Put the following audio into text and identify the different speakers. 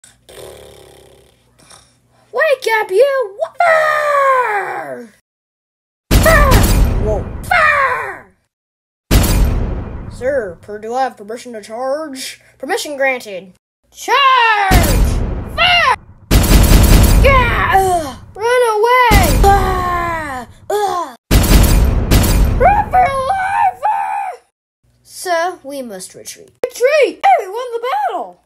Speaker 1: Wake up, you! Fire! Fire! Whoa. Fire! Sir, do I have permission to charge? Permission granted. Charge! Fire! Yeah! Run away! Run for your life! Sir, we must retreat. Retreat! Hey, we won the battle!